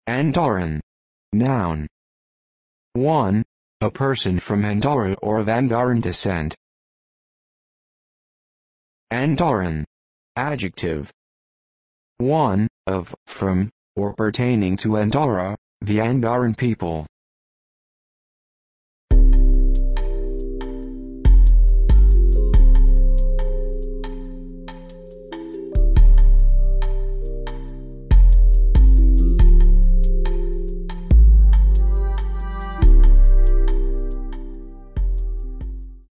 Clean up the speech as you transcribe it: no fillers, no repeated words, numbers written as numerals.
Andorran. Noun. 1. A person from Andorra or of Andorran descent. Andorran. Adjective. 1. Of, from, or pertaining to Andorra, the Andorran people.